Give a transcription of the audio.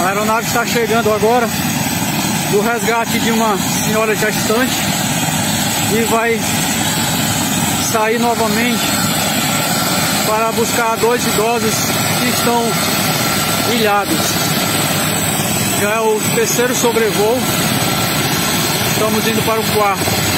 A aeronave está chegando agora do resgate de uma senhora gestante e vai sair novamente para buscar 2 idosos que estão ilhados. Já é o 3º sobrevoo, estamos indo para o 4º.